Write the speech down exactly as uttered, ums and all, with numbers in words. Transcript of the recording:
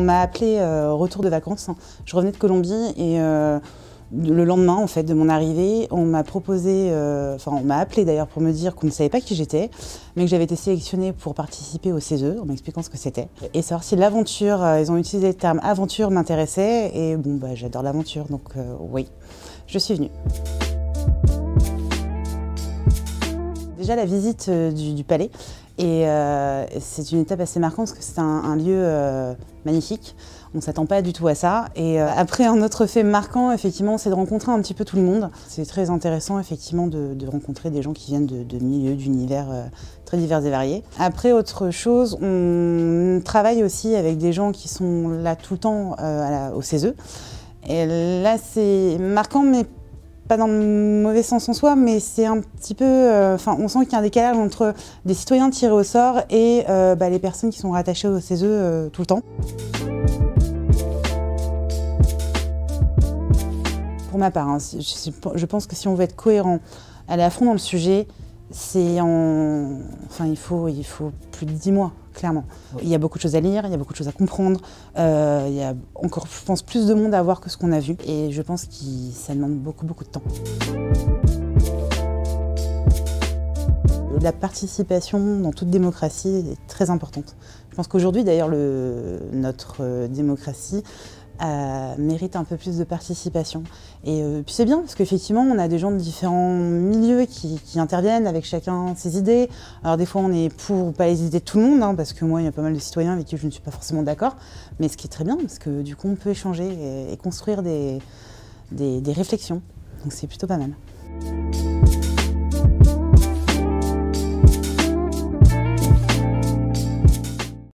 m'a appelé euh, retour de vacances. Je revenais de Colombie et euh, le lendemain en fait, de mon arrivée, on m'a proposé, euh, enfin on m'a appelé d'ailleurs pour me dire qu'on ne savait pas qui j'étais, mais que j'avais été sélectionnée pour participer au C E S E, en m'expliquant ce que c'était. Et savoir si l'aventure, euh, ils ont utilisé le terme aventure, m'intéressait, et bon bah j'adore l'aventure, donc euh, oui, je suis venue. Déjà la visite euh, du, du palais, et euh, c'est une étape assez marquante parce que c'est un, un lieu euh, magnifique. On ne s'attend pas du tout à ça. Et euh, après, un autre fait marquant, effectivement, c'est de rencontrer un petit peu tout le monde. C'est très intéressant, effectivement, de, de rencontrer des gens qui viennent de, de milieux, d'univers euh, très divers et variés. Après, autre chose, on travaille aussi avec des gens qui sont là tout le temps euh, à la, au C E S E. Et là, c'est marquant, mais pas dans le mauvais sens en soi, mais c'est un petit peu, enfin, euh, on sent qu'il y a un décalage entre des citoyens tirés au sort et euh, bah, les personnes qui sont rattachées au C E S E euh, tout le temps. Pour ma part, hein, je, je pense que si on veut être cohérent, aller à fond dans le sujet, c'est en, enfin, il faut, il faut plus de dix mois, clairement. Il y a beaucoup de choses à lire, il y a beaucoup de choses à comprendre. Euh, il y a encore, je pense, plus de monde à voir que ce qu'on a vu. Et je pense que ça demande beaucoup, beaucoup de temps. La participation dans toute démocratie est très importante. Je pense qu'aujourd'hui, d'ailleurs, notre démocratie Euh, mérite un peu plus de participation. Et euh, puis c'est bien parce qu'effectivement on a des gens de différents milieux qui, qui interviennent avec chacun ses idées. Alors des fois on est pour ou pas les idées de tout le monde, hein, parce que moi il y a pas mal de citoyens avec qui je ne suis pas forcément d'accord, mais ce qui est très bien parce que du coup on peut échanger et, et construire des, des, des réflexions. Donc c'est plutôt pas mal.